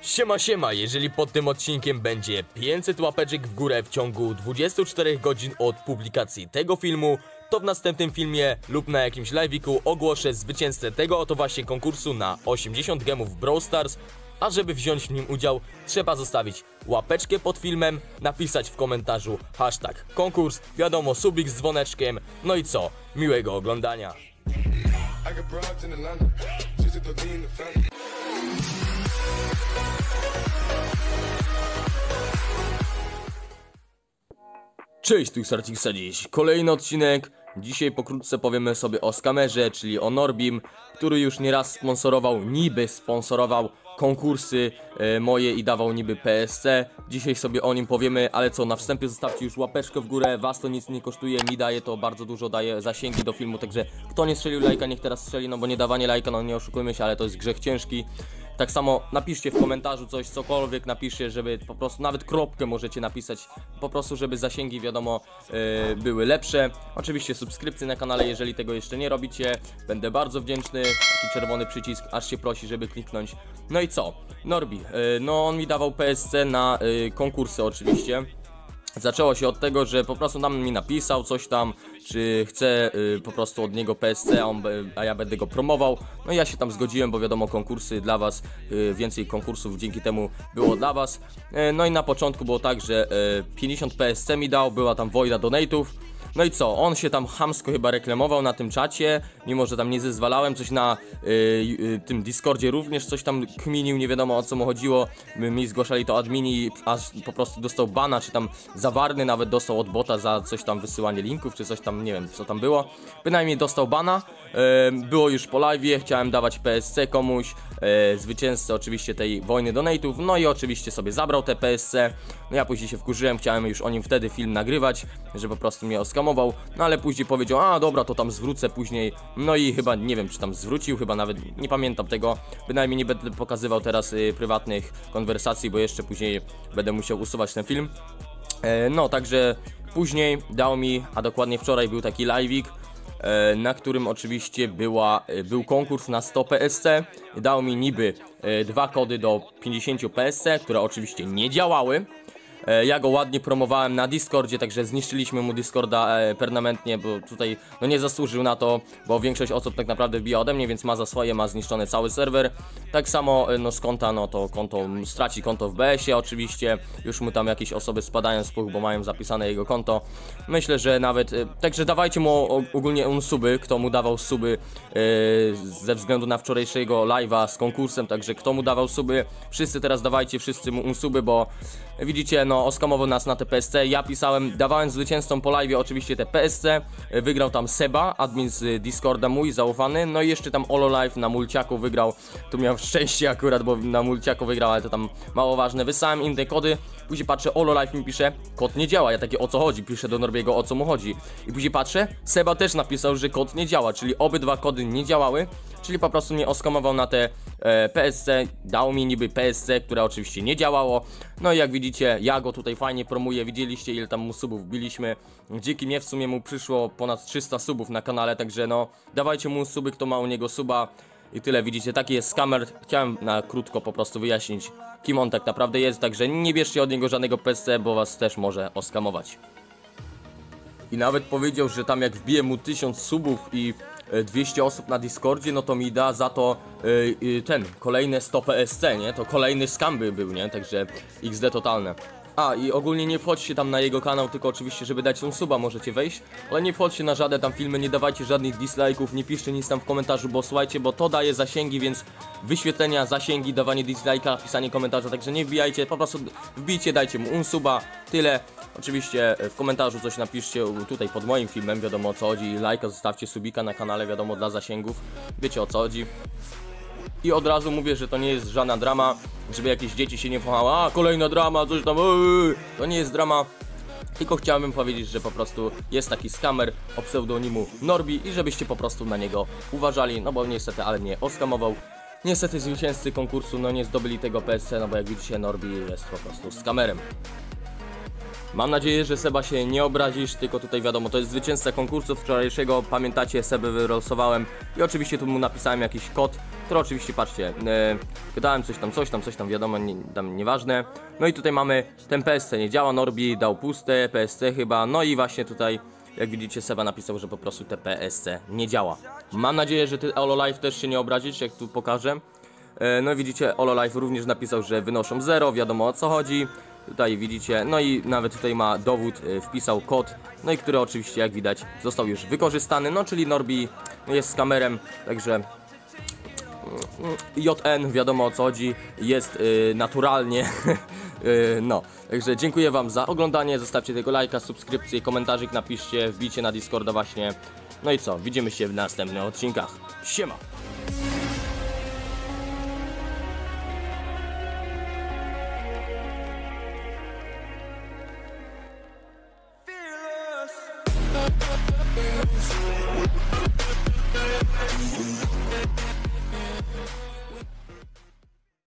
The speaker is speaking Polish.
Siema, siema, jeżeli pod tym odcinkiem będzie 500 łapeczek w górę w ciągu 24 godzin od publikacji tego filmu, to w następnym filmie lub na jakimś live'iku ogłoszę zwycięzcę tego oto właśnie konkursu na 80 gemów Brawl Stars. A żeby wziąć w nim udział, trzeba zostawić łapeczkę pod filmem, napisać w komentarzu hashtag konkurs, wiadomo, subik z dzwoneczkiem, no i co, miłego oglądania. Cześć, tu Sarciksa dziś. Kolejny odcinek. Dzisiaj pokrótce powiemy sobie o skamerze, czyli o Norbim, który już nieraz sponsorował konkursy moje i dawał niby PSC. Dzisiaj sobie o nim powiemy, ale co, na wstępie zostawcie już łapeczkę w górę, was to nic nie kosztuje, mi daje to bardzo dużo, daje zasięgi do filmu, także kto nie strzelił lajka, niech teraz strzeli, no bo nie dawanie lajka, no nie oszukujmy się, ale to jest grzech ciężki. Tak samo napiszcie w komentarzu coś, cokolwiek napiszcie, żeby po prostu, nawet kropkę możecie napisać, po prostu żeby zasięgi, wiadomo, były lepsze. Oczywiście subskrypcje na kanale, jeżeli tego jeszcze nie robicie, będę bardzo wdzięczny. Taki czerwony przycisk, aż się prosi, żeby kliknąć. No i co? Norbi, no on mi dawał PSC na konkursy oczywiście. Zaczęło się od tego, że po prostu tam mi napisał coś tam, czy chce po prostu od niego PSC, a ja będę go promował. No i ja się tam zgodziłem, bo wiadomo, konkursy dla was, więcej konkursów dzięki temu było dla was. No i na początku było tak, że 50 PSC mi dał, była tam wojna donate'ów. No i co, on się tam chamsko chyba reklamował na tym czacie, mimo że tam nie zezwalałem, coś na tym Discordzie również coś tam kminił, nie wiadomo o co mu chodziło. Mi zgłaszali to admini, aż po prostu dostał bana, czy tam zawarny nawet dostał od bota za coś tam wysyłanie linków, czy coś tam, nie wiem co tam było. Bynajmniej dostał bana, było już po live'ie, chciałem dawać PSC komuś, zwycięzcę oczywiście tej wojny donate'ów, no i oczywiście sobie zabrał te PSC. No ja później się wkurzyłem, chciałem już o nim wtedy film nagrywać, że po prostu mnie oskamował, no ale później powiedział, a dobra, to tam zwrócę później, no i chyba, nie wiem czy tam zwrócił, chyba nawet nie pamiętam tego, bynajmniej nie będę pokazywał teraz prywatnych konwersacji, bo jeszcze później będę musiał usuwać ten film. No także później dał mi, a dokładnie wczoraj był taki live'ik, na którym oczywiście był konkurs na 100 PSC. Dał mi niby 2 kody do 50 PSC, które oczywiście nie działały. Ja go ładnie promowałem na Discordzie, także zniszczyliśmy mu Discorda permanentnie, bo tutaj no nie zasłużył na to, bo większość osób tak naprawdę wbija ode mnie, więc ma za swoje, ma zniszczony cały serwer. Tak samo no z konta, no to konto straci konto w BS-ie oczywiście, już mu tam jakieś osoby spadają z puch, bo mają zapisane jego konto. Myślę, że nawet, także dawajcie mu ogólnie unsuby, kto mu dawał suby ze względu na wczorajszego live'a z konkursem, także kto mu dawał suby, wszyscy teraz dawajcie wszyscy mu unsuby, bo widzicie, no oskamował nas na te PSC, ja pisałem, dawałem zwycięzcom po live'ie oczywiście te PSC, wygrał tam Seba, admin z Discorda mój, zaufany, no i jeszcze tam Olo Live na mulciaku wygrał, tu miał szczęście akurat, bo na mulciaku wygrał, ale to tam mało ważne, wysłałem im te kody, później patrzę, Olo Live mi pisze, kod nie działa, ja takie o co chodzi, piszę do Norbiego o co mu chodzi i później patrzę, Seba też napisał, że kod nie działa, czyli obydwa kody nie działały, czyli po prostu mnie oskamował na te PSC, dał mi niby PSC, które oczywiście nie działało. No i jak widzicie, ja go tutaj fajnie promuję, widzieliście ile tam mu subów wbiliśmy. Dzięki mnie w sumie mu przyszło ponad 300 subów na kanale, także no dawajcie mu suby, kto ma u niego suba. I tyle, widzicie, taki jest skamer. Chciałem na krótko po prostu wyjaśnić, kim on tak naprawdę jest, także nie bierzcie od niego żadnego PSC, bo was też może oskamować. I nawet powiedział, że tam jak wbiję mu 1000 subów i 200 osób na Discordzie, no to mi da za to kolejne 100 PSC, nie? To kolejny skam by był, nie? Także XD totalne. A i ogólnie nie wchodźcie tam na jego kanał, tylko oczywiście, żeby dać tą suba możecie wejść, ale nie wchodźcie na żadne tam filmy, nie dawajcie żadnych dislike'ów, nie piszcie nic tam w komentarzu, bo słuchajcie, bo to daje zasięgi, więc wyświetlenia, zasięgi, dawanie dislike'a, pisanie komentarza, także nie wbijajcie, po prostu wbijcie, dajcie mu unsuba, tyle. Oczywiście w komentarzu coś napiszcie tutaj pod moim filmem, wiadomo o co chodzi, lajka, zostawcie subika na kanale, wiadomo, dla zasięgów, wiecie o co chodzi. I od razu mówię, że to nie jest żadna drama, żeby jakieś dzieci się nie wchowały, a kolejna drama, coś tam, to nie jest drama. Tylko chciałbym powiedzieć, że po prostu jest taki skamer o pseudonimu Norbi i żebyście po prostu na niego uważali, no bo niestety, ale mnie oskamował. Niestety zwycięzcy konkursu no nie zdobyli tego PSC, no bo jak widzicie Norbi jest po prostu skamerem. Mam nadzieję, że Seba się nie obrazisz, tylko tutaj wiadomo, to jest zwycięzca konkursu wczorajszego, pamiętacie, Sebę wylosowałem i oczywiście tu mu napisałem jakiś kod, który oczywiście, patrzcie, gadałem coś tam, wiadomo, tam nieważne. No i tutaj mamy, ten PSC nie działa, Norbi dał puste, PSC chyba, no i właśnie tutaj, jak widzicie, Seba napisał, że po prostu te PSC nie działa. Mam nadzieję, że ty, Ololive, też się nie obrazisz, jak tu pokażę. No i widzicie, Ololive również napisał, że wynoszą 0, wiadomo o co chodzi. Tutaj widzicie, no i nawet tutaj ma dowód, wpisał kod, no i który oczywiście, jak widać, został już wykorzystany, no czyli Norbi jest skamerem, także JN, wiadomo o co chodzi, jest naturalnie, no, także dziękuję wam za oglądanie, zostawcie tego lajka, subskrypcję, komentarzyk napiszcie, wbijcie na Discorda właśnie, no i co, widzimy się w następnych odcinkach, siema!